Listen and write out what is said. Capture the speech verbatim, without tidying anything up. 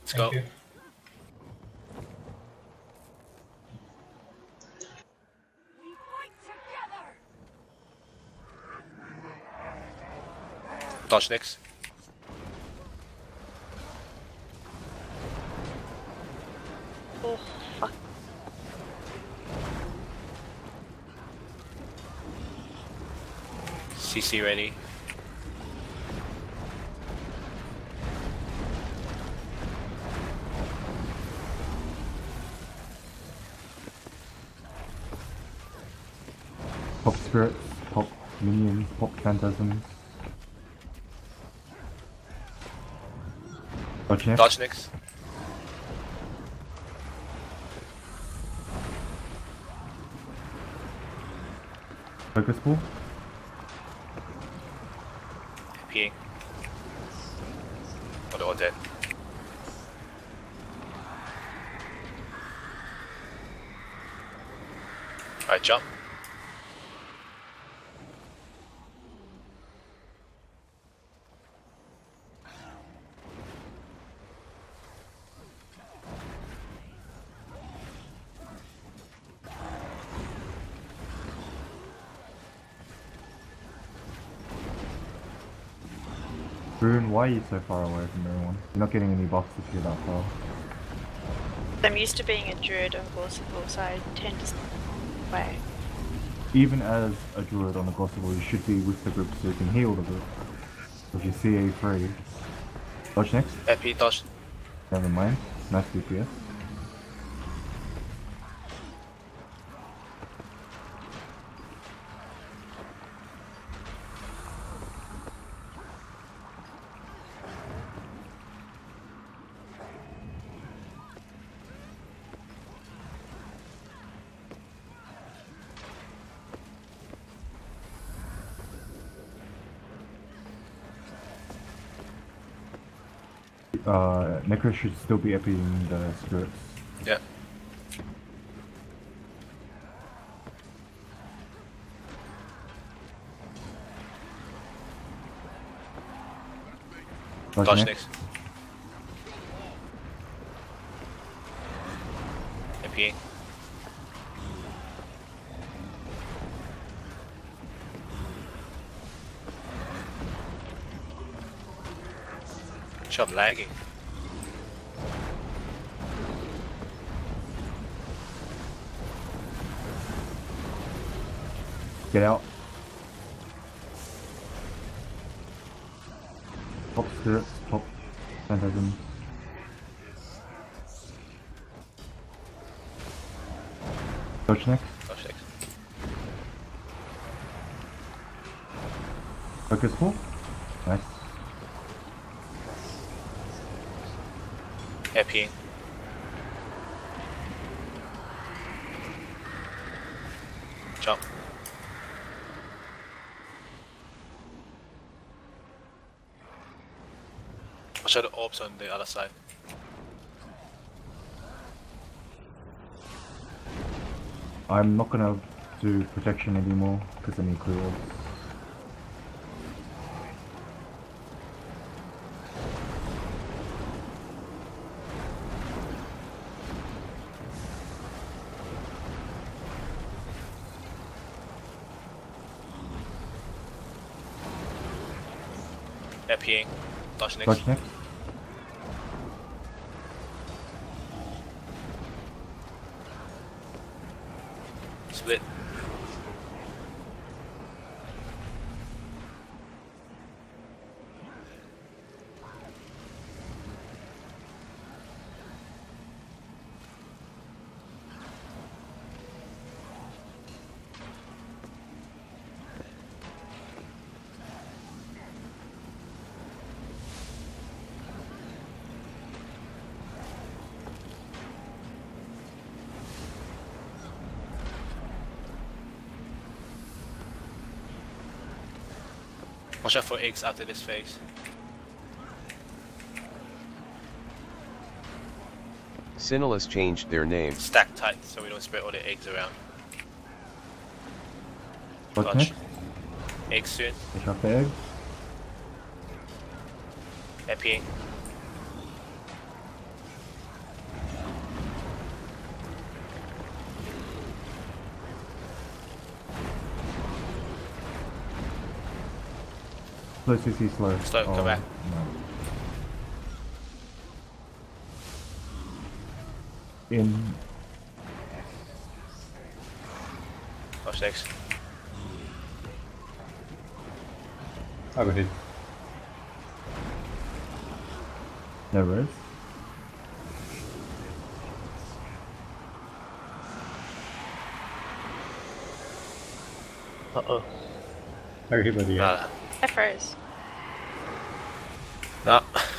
Let's go. You. Dodge next. Oh, fuck. C C ready. Pop spirits, pop minions, pop phantasms. Dodge next. Dodge next. Focus ball. Peeing. Oh, they're all dead. Alright, jump. Rune, why are you so far away from everyone? You're not getting any buffs if you're that far. I'm used to being a druid on Gorsable, so I tend to stay away. Even as a druid on a Gossable, you should be with the group so you can heal the group. If you C A free. Dodge next. Epi, dodge. Never mind. Nice D P S. Uh, Necro should still be epiing the spirits. Yeah. Dodge, Dodge next. next. Epiing. I'm lagging. Get out. Pop spirits, pop phantasm. Dodge next. Dodge next. Focus ball. Nice. Epiing. Jump. Watch out the orbs on the other side. I'm not gonna do protection anymore because I need clear orbs. Epiing. Dodge next. Dodge next. Split. Watch out for eggs after this phase. Sinalus changed their name. Stack tight so we don't spread all the eggs around. Dodge Dodge. next. Egg soon. Push up the eggs. Epiing. Slow C C, slow. Slow, come Oh, back. no. In. Watch next. Overhead. No res. Uh oh. Overhead by the Nah. I froze. Nah.